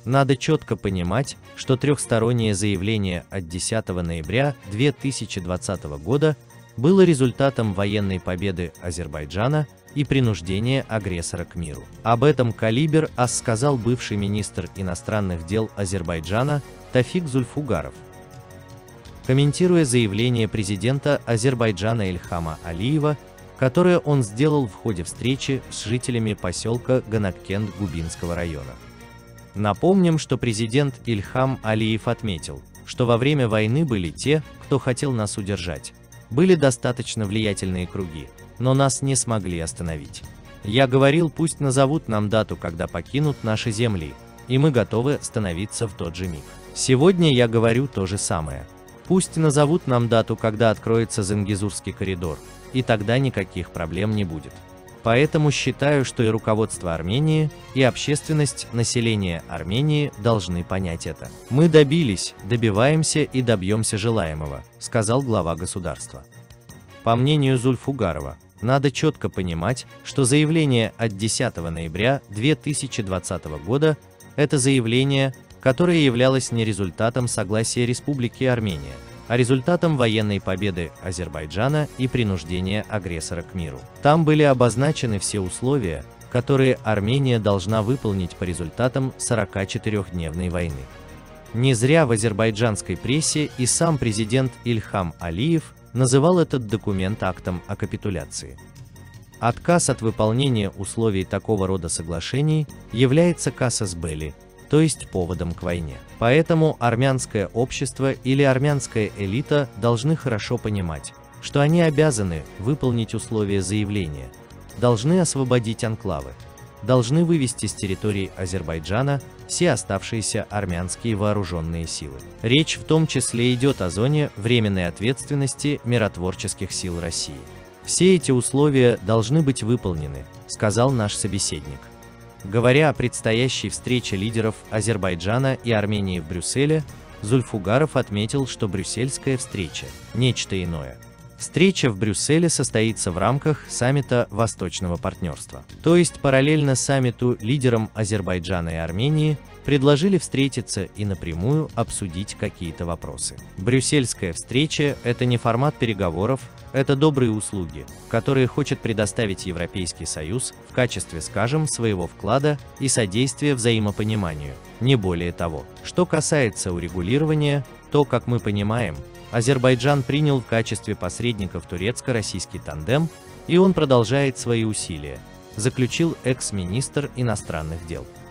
Надо четко понимать, что трехстороннее заявление от 10 ноября 2020 года было результатом военной победы Азербайджана и принуждения агрессора к миру. Об этом Калибр АС сказал бывший министр иностранных дел Азербайджана Тафик Зульфугаров. Комментируя заявление президента Азербайджана Ильхама Алиева, которое он сделал в ходе встречи с жителями поселка Ганаккент Губинского района. Напомним, что президент Ильхам Алиев отметил, что во время войны были те, кто хотел нас удержать. Были достаточно влиятельные круги, но нас не смогли остановить. Я говорил, пусть назовут нам дату, когда покинут наши земли, и мы готовы становиться в тот же миг. Сегодня я говорю то же самое. Пусть назовут нам дату, когда откроется Зангезурский коридор, и тогда никаких проблем не будет. Поэтому считаю, что и руководство Армении, и общественность, население Армении должны понять это. Мы добились, добиваемся и добьемся желаемого, сказал глава государства. По мнению Зульфугарова, надо четко понимать, что заявление от 10 ноября 2020 года – это заявление, которое являлось не результатом согласия Республики Армения, а результатом военной победы Азербайджана и принуждения агрессора к миру. Там были обозначены все условия, которые Армения должна выполнить по результатам 44-дневной войны. Не зря в азербайджанской прессе и сам президент Ильхам Алиев называл этот документ актом о капитуляции. Отказ от выполнения условий такого рода соглашений является casus belli, то есть поводом к войне. Поэтому армянское общество или армянская элита должны хорошо понимать, что они обязаны выполнить условия заявления, должны освободить анклавы, должны вывести с территории Азербайджана все оставшиеся армянские вооруженные силы. Речь в том числе идет о зоне временной ответственности миротворческих сил России. Все эти условия должны быть выполнены, сказал наш собеседник. Говоря о предстоящей встрече лидеров Азербайджана и Армении в Брюсселе, Зульфугаров отметил, что брюссельская встреча – нечто иное. Встреча в Брюсселе состоится в рамках саммита Восточного партнерства. То есть параллельно саммиту лидерам Азербайджана и Армении предложили встретиться и напрямую обсудить какие-то вопросы. Брюссельская встреча – это не формат переговоров, это добрые услуги, которые хочет предоставить Европейский Союз в качестве, скажем, своего вклада и содействия взаимопониманию, не более того. Что касается урегулирования, то, как мы понимаем, Азербайджан принял в качестве посредников турецко-российский тандем, и он продолжает свои усилия, заключил экс-министр иностранных дел.